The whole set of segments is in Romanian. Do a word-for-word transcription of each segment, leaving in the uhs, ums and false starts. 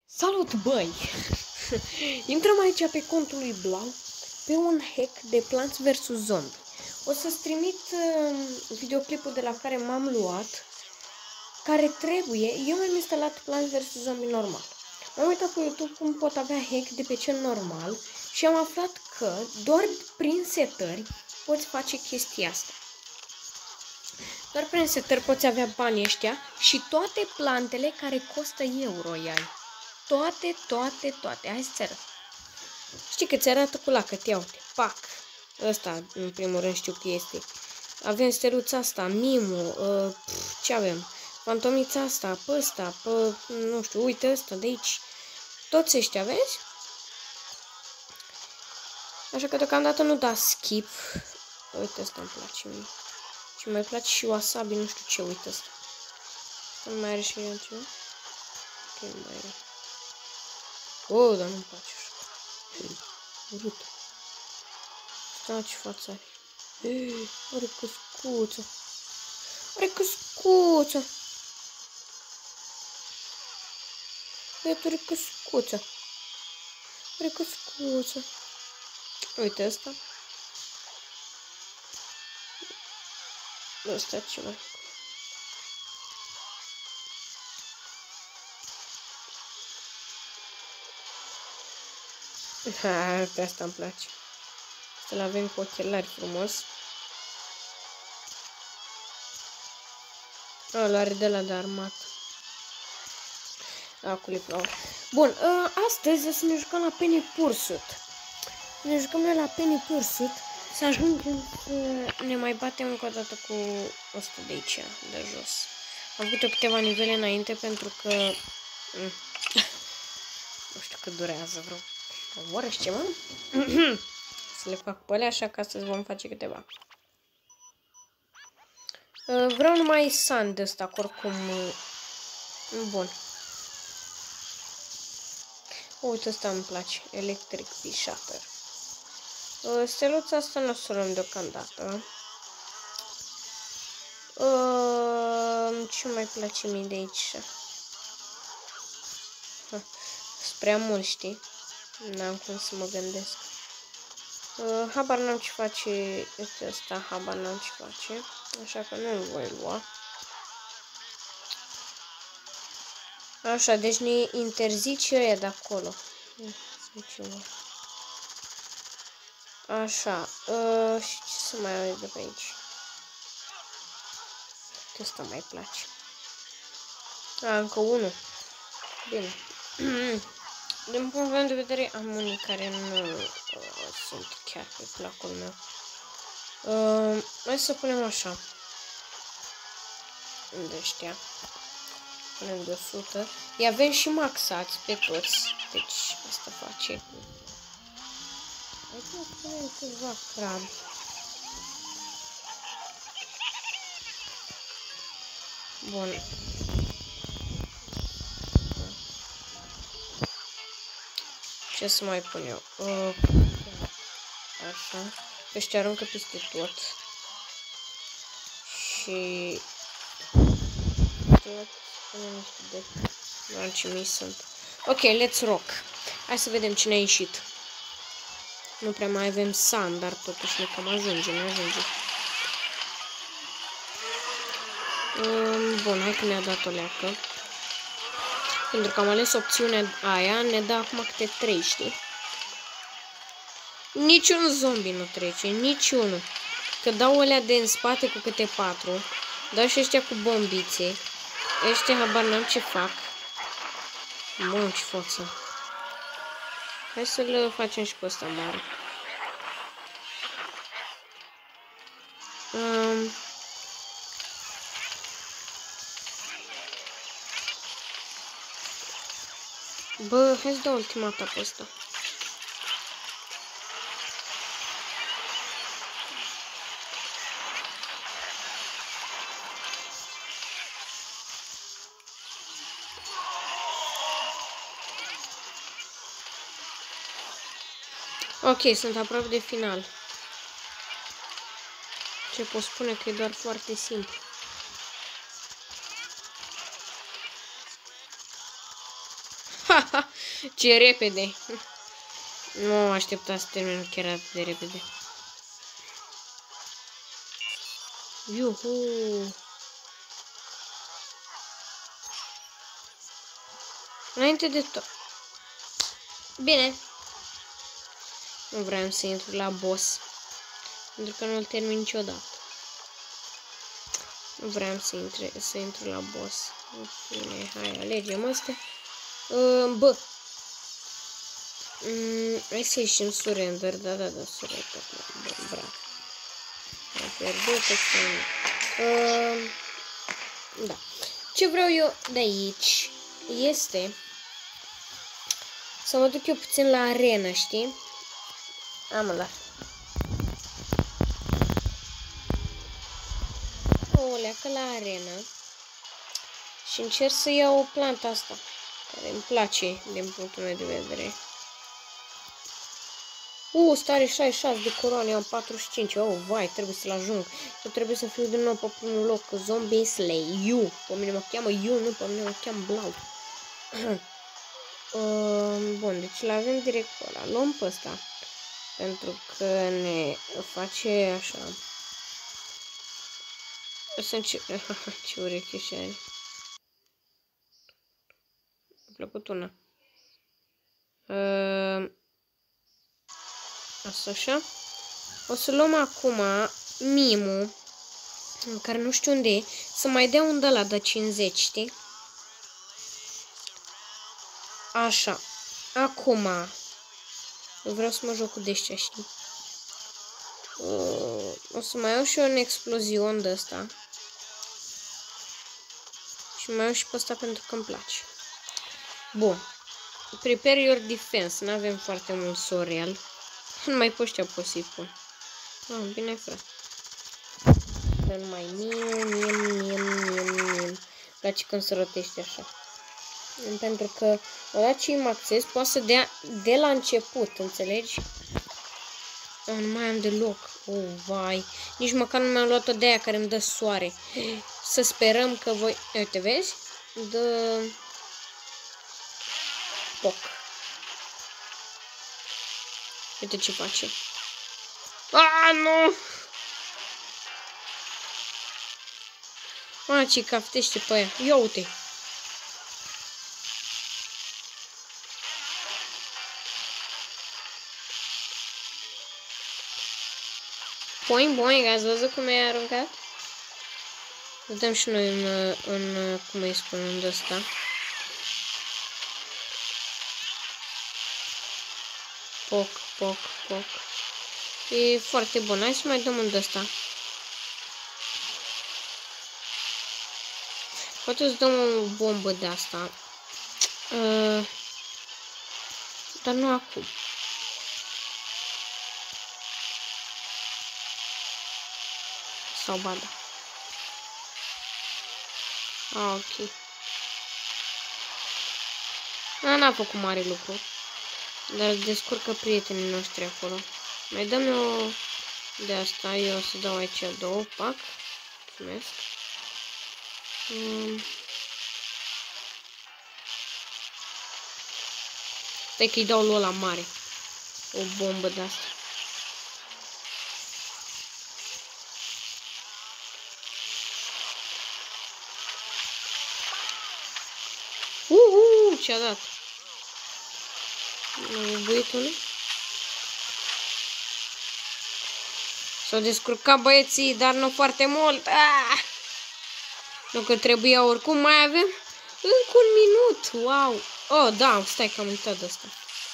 Salut, băi! Intrăm aici pe contul lui Blau pe un hack de Plants versus. Zombie. O să-ți trimit uh, videoclipul de la care m-am luat, care trebuie. Eu mi-am instalat Plants versus. Zombie normal. M-am uitat pe YouTube cum pot avea hack de pe cel normal și am aflat că doar prin setări poți face chestia asta. Doar prin setări poți avea banii ăștia și toate plantele care costă euro ai. Toate, toate, toate. Hai să-ți arăt. Știi că ți arată cu lacăt, ia uite. Pac. Ăsta, în primul rând, știu că este. Avem steluța asta, Mimu, uh, pf, ce avem? Fantomița asta, pe ăsta, pe, nu știu, uite ăsta de aici. Toți ăștia, vezi? Așa că deocamdată nu da skip. Uite, ăsta îmi place mie. Și mai place și wasabi, nu știu ce, uite ăsta. Ăsta nu mai are și altceva? Ok, nu mai are. Oh, dar nu-mi place așa. Urât. Stai, ce față are. Ei, are căscuță. Are căscuță. Iată, are căscuță. Are căscuță. Uite asta. Ăsta ce mai. Ha, de asta îmi place. Să-l avem cu ochelari frumos. Ăla are de la de armată. Acolo Bun, uh, astăzi o să ne jucăm la Penny Pursuit. Ne jucăm noi la Penny Pursuit. Să ajungem să ne mai batem încă o dată cu ăsta de aici, de jos. Am făcut eu câteva nivele înainte pentru că... Mm. Nu știu cât durează vreo o oră și ceva. Să le fac pe alea, așa că astăzi vom face câteva. Uh, vreau numai sand de ăsta, oricum. Uh, bun. Uite, ăsta îmi place. Electric Bee Shutter. Uh, steluța asta nu o să o luăm deocamdată. Uh, ce mai place mie de aici? Uh, Spre mult, știi? N-am cum să mă gândesc. Uh, habar n-am ce face este ăsta, habar n-am ce face. Așa că nu-l voi lua. Așa, deci ne interzice ăia de acolo. Așa, uh, și ce să mai au de pe aici? Ăsta mai place. A, încă unul. Bine. Din punct de vedere, am unii care nu uh, sunt chiar pe placul meu. Uh, hai să punem așa. De ăștia. Punem de o sută. Îi avem și maxați pe toți. Deci, asta face. Hai să punem câțiva crabi. Bun. Ce să mai pun eu? Uh, așa. Ăștia aruncă peste tot. Și... Nu am ce mii sunt. Ok, let's rock. Hai să vedem cine a ieșit. Nu prea mai avem sand, dar totuși ne cam ajunge, ne ajunge. Um, bun, hai că ne-a dat o leacă. Pentru că am ales opțiunea aia, ne dă acum câte trei, știi? Niciun zombie nu trece, niciunul. Că dau alea de în spate cu câte patru. Dau și ăștia cu bombițe. Ăștia habar n-am ce fac. Bun, ce față. Hai să-l facem și pe ăsta mare. Um... Bă, hai să dau ultimata pe ăsta. Ok, sunt aproape de final. Ce pot spune că e doar foarte simplu. Ha, ha, ce repede! Nu m-am așteptat să termin chiar atât de repede. Iuhu! Înainte de tot. Bine. Nu vreau să intru la boss. Pentru că nu-l termin niciodată. Nu vreau să, intre, să intru la boss. Bine, hai, alegem astea. Uh, bă. Mm, hai să ieșim surrender. Da, da, da, surrender. Bă, bravo. Am pierdut uh, da. Ce vreau eu de aici este să mă duc eu puțin la arenă, știi? Am la. O leacă la arenă și încerc să iau o plantă asta care îmi place din punctul meu de vedere. Uh, stare șaizeci și șase de coroane, am patruzeci și cinci. Oh, vai, trebuie să-l ajung. Eu trebuie să fiu din nou pe primul loc. Zombie Slay. You. Pe mine mă cheamă You, nu pe mine mă cheamă Blau. uh, bun, deci îl avem direct pe ăla. Luăm pe ăsta. Pentru că ne face așa. O să încep. Ce ureche și are. Mi-a plăcut una. Uh, Asta așa. O să luăm acum Mimu, care nu știu unde e, să mai dea un de la de cincizeci, știi? Așa. Acum eu vreau să mă joc cu deștea, știi? Uh, o să mai iau și eu un explozion de ăsta. Și mai iau și pe ăsta pentru că îmi place. Bun. Prepare your defense. Nu avem foarte mult sorel. Nu mai pot știa posibil. Ah, bine, frate. Că nu mai miem, miem, miem, miem, miem. Place când se rotește așa. Pentru că odată ce îmi acces, poate să dea de la început, înțelegi? Oh, nu mai am deloc. Oh, vai. Nici măcar nu mi-am luat-o de aia care îmi dă soare. Să sperăm că voi... Uite, vezi? Dă... Poc. Uite ce face. Ah, nu! Mă, ce caftește pe aia. Ia uite. Boing, boing, ați văzut cum i-a aruncat? Dăm și noi în, în cum îi spunem de ăsta. Poc, poc, poc. E foarte bun. Hai să mai dăm un de ăsta. Poate să dăm o bombă de asta. Uh, dar nu acum. Sau ba da. Ah, ok. N-a făcut mare lucru. Dar descurcă prietenii noștri acolo. Mai dăm eu de asta. Eu o să dau aici două. Pac. Mulțumesc. Um. Stai că-i dau lui ăla mare. O bombă de asta. Uhu, ce-a dat? Buitul. S-au descurcat băieții, dar nu foarte mult. Ah! Nu că trebuia oricum, mai avem încă un minut. Wow. Oh, da, stai că am uitat de asta.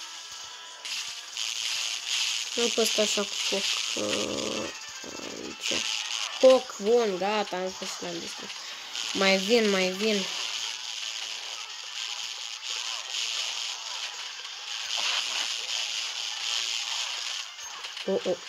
Nu pe ăsta așa cu foc. Aici. Foc, bun, gata, am fost la listă. Mai vin, mai vin. Oh, oh.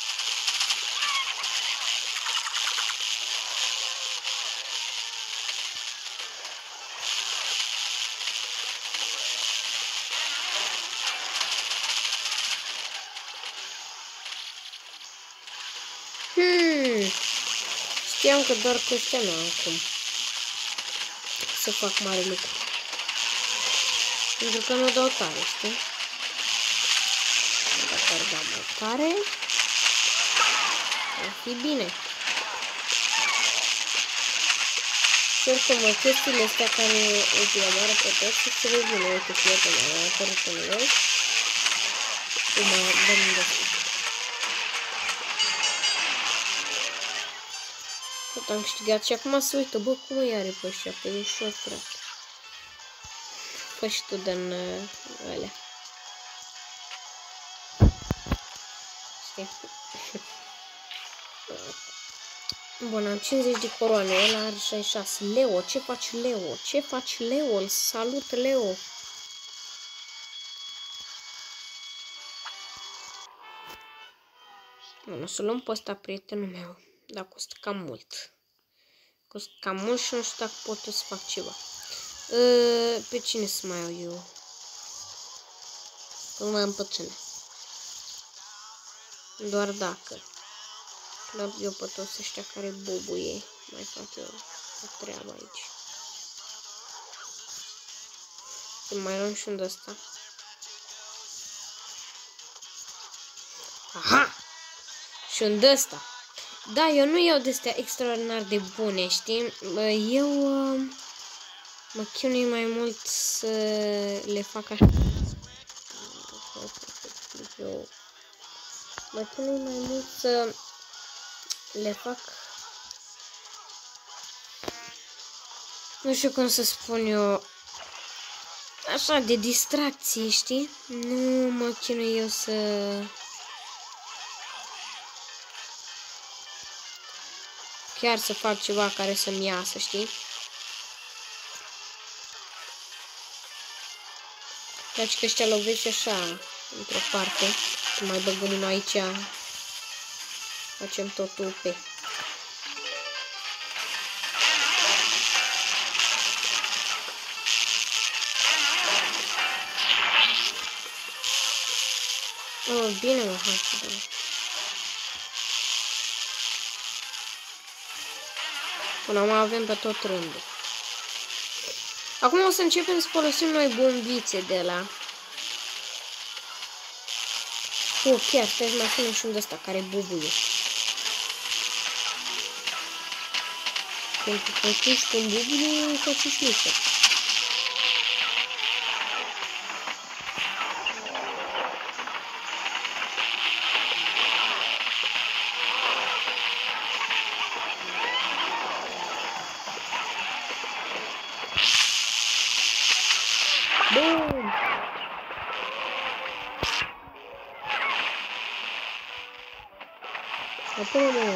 Hmm. Știam că doar cu ăștia nu am cum să fac mare lucru. Pentru că nu dau tare, știi? Dacă ar da mai tare, ar fi bine. Și oricum, chestiile astea care îți omoară pe toți, se revină. Uite, prietena mea, a apărut un nou. Cum mă dăm de asta. Tot am câștigat și acum se uită, bă, cum îi are pe ăștia, pe ușor, frate. Fă și tu din uh, alea. Știi? Bun, am cincizeci de coroane, ăla are șaizeci și șase. Leo, ce faci, Leo? Ce faci, Leo? Îl salut, Leo. Bun, o să luăm pe ăsta, prietenul meu, dar costă cam mult. Costă cam mult și nu știu dacă pot să fac ceva. Pe cine să mai iau eu? Nu mai am pe cine. Doar dacă. Luăm eu pe toți ăștia care bubuie. Mai fac eu o treabă aici. Și mai luăm și un de ăsta. Aha! Și un de ăsta. Da, eu nu iau de-astea extraordinar de bune, știi? Eu mă chinui mai mult să le fac așa. Eu mă chinui mai mult să le fac, nu știu cum să spun eu, așa, de distracție, știi? Nu mă chinui eu să chiar să fac ceva care să-mi iasă, știi? Deci că ăștia lovești așa, într-o parte. Mai băgăm unul aici. Facem totul pe. Oh, bine mă, hai să dăm. Până acum avem pe tot rândul. Acum o să începem să folosim noi bombițe de la... Oh, chiar, stai să mai punem și un de-ăsta care bubuie. Pentru că atunci când bubuie, faci și mișa. Bum! Apoi,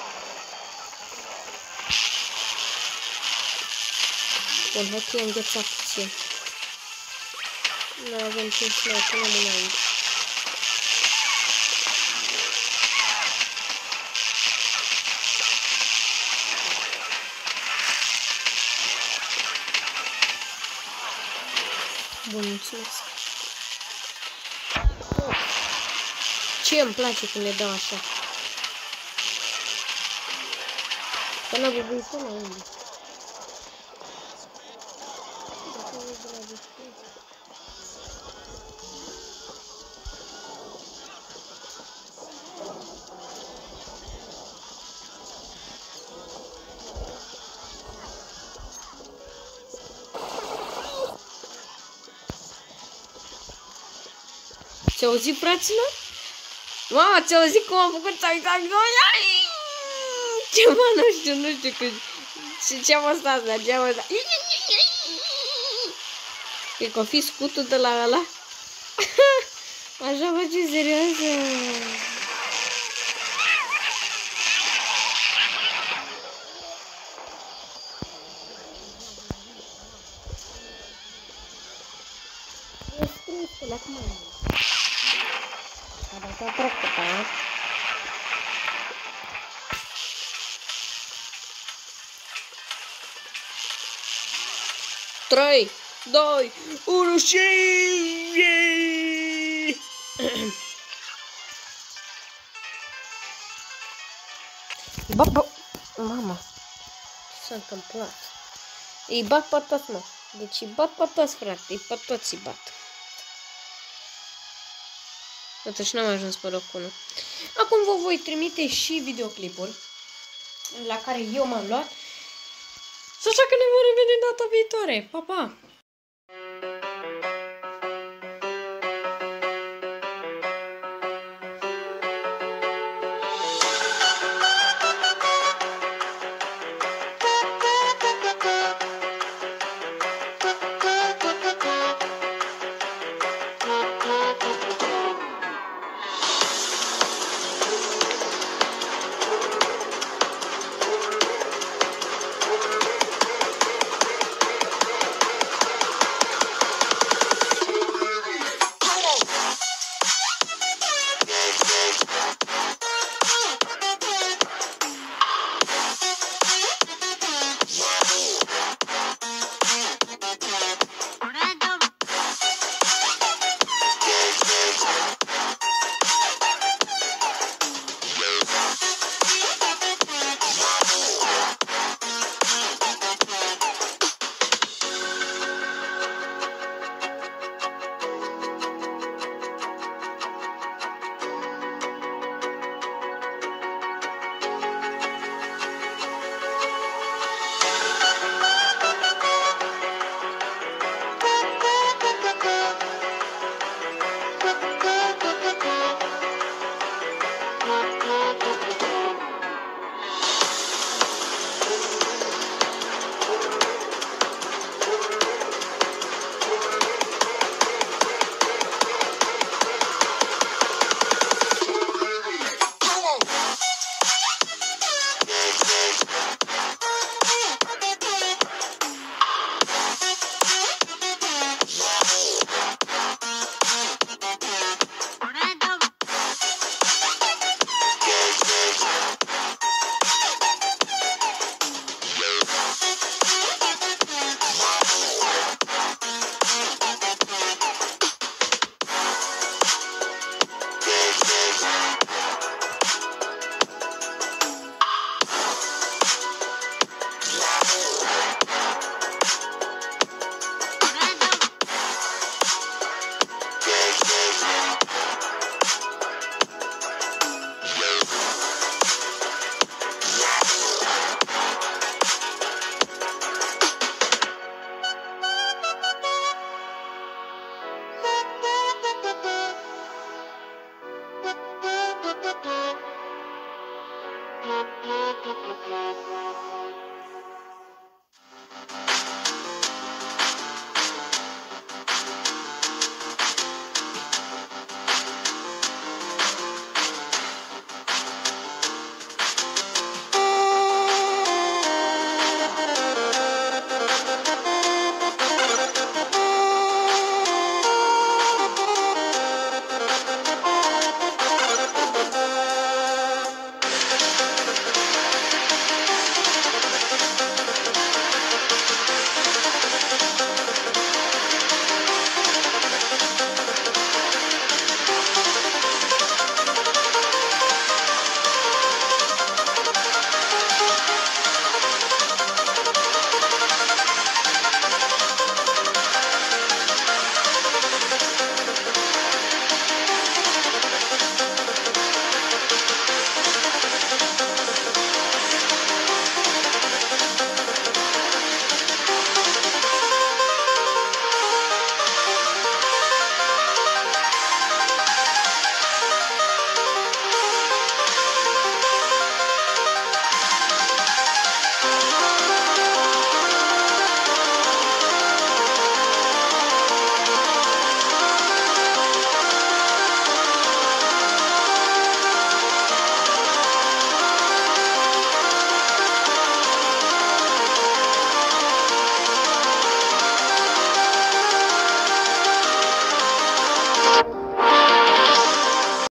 bun, hai că i-am înghețat puțin. Nu avem timp să mai punem înainte. Bun, mulțumesc. Ce îmi place când le dau așa. Că n-a bubuit până la unde. Ți-a auzit, fraților? Mama, ți-a auzit cum am făcut tac-tac? Ceva, nu știu, nu știu cât. Și ce-am asta, dar ce-am asta? Cred că o fi scutul de la ăla. Așa face serioasă. Acum ada practica. trei, doi, unu și... Ba, ba... Mama, ce s-a întâmplat? Îi bat pe toți, mă. Deci îi bat pe toți, frate, îi pe toți îi bat. Totuși n-am ajuns pe locul unu. Acum vă voi trimite și videoclipul la care eu m-am luat. Și așa că ne vom revedea data viitoare. Pa, pa!